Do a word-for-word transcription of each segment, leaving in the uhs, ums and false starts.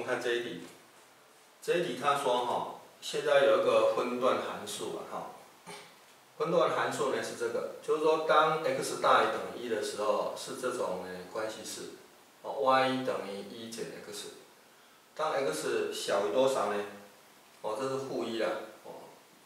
看这一题，这一题他说哈，现在有一个分段函数啊哈，分段函数呢是这个，就是说当 x 大于等于一的时候是这种呢关系式，哦 y 等于一减 x， 当 x 小于多少呢？哦，这是负一啦，哦，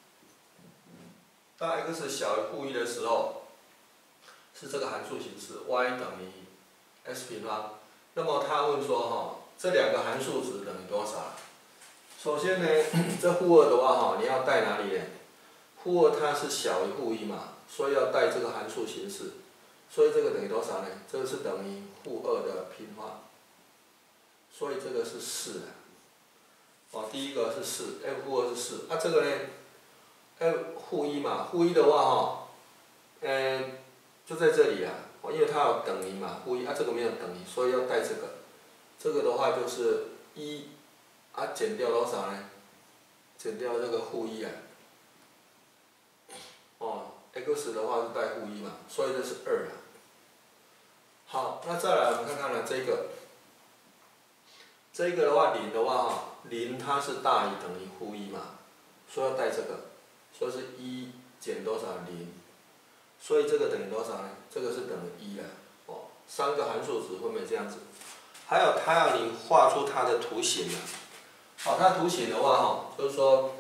当 x 小于负一的时候，是这个函数形式 y 等于 x 平方。那么他问说哈，这两个函数值等于多少？首先呢，这负二的话哈，你要带哪里呢？负二它是小于负一嘛，所以要带这个函数形式，所以这个等于多少呢？这个是等于负二的平方，所以这个是四啊。哦，第一个是四 ，f 负二是四，啊这个呢 ，f 负一嘛，负一的话哈，嗯、呃，就在这里啊，因为它有等于嘛，负一啊这个没有等于，所以要带这个，这个的话就是一，啊减掉多少呢？减掉这个负一啊。哦 ，x 的话是带负一嘛，所以这是二啊。好，那再来我们看看呢这个，这个的话零的话哈，零它是大于等于负一嘛，所以要带这个，所以是一减多少零，所以这个等于多少呢？这个是等于一啊。哦，三个函数值分别这样子。还有它要你画出它的图形啊。好，它图形的话哈，就是说。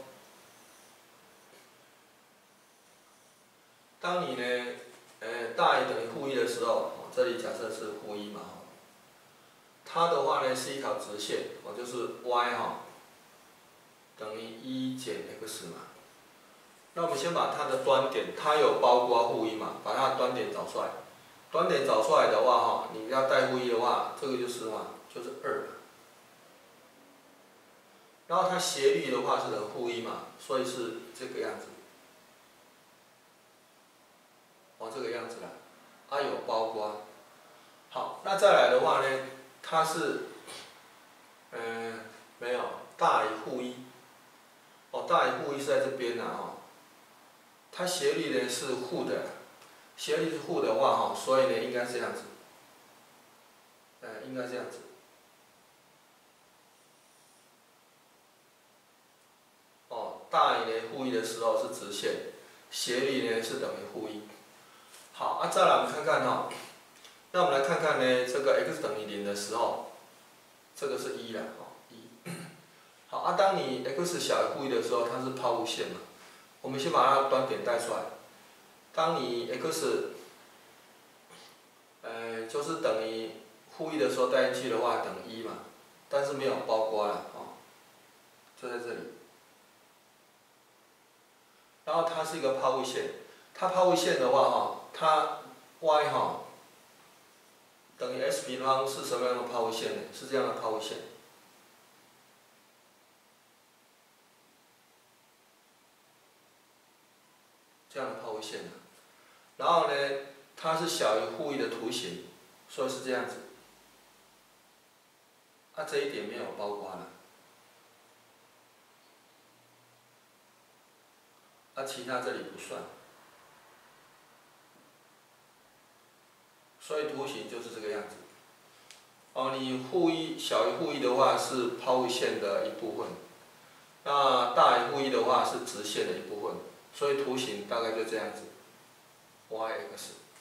当你呢，呃，大于等于负一的时候，哦，这里假设是负一嘛，它的话呢是一条直线，哦，就是 y 哈等于一减 x 嘛。那我们先把它的端点，它有包括负一嘛，把它的端点找出来。端点找出来的话哈，你要带负一的话，这个就是嘛，就是二。然后它斜率的话是等于负一嘛，所以是这个样子。哦，这个样子啦，啊有包括。好，那再来的话呢，它是，嗯、呃，没有大于负一，哦，大于负一是在这边呐、啊、哈，它斜率呢是负的，斜率是负的话哈，所以呢应该是这样子，呃，应该这样子。哦，大于呢负一的时候是直线，斜率呢是等于负一。好，啊，再来我们看看哈，那我们来看看呢，这个 x 等于零的时候，这个是一啦，哦，一。好，啊，当你 x 小于负一的时候，它是抛物线嘛，我们先把它的端点带出来。当你 x， 呃，就是等于负一的时候带进去的话，等于一嘛，但是没有包括啦，哦，就在这里。然后它是一个抛物线，它抛物线的话哈，它 y 哈等于 x 平方是什么样的抛物线呢？是这样的抛物线。这样的抛物线啊，然后呢，它是小于负一的图形，所以是这样子。啊，这一点没有包括了。啊，其他这里不算。所以图形就是这个样子。哦，你负一小于负一的话是抛物线的一部分，那大于负一的话是直线的一部分，所以图形大概就这样子。y x。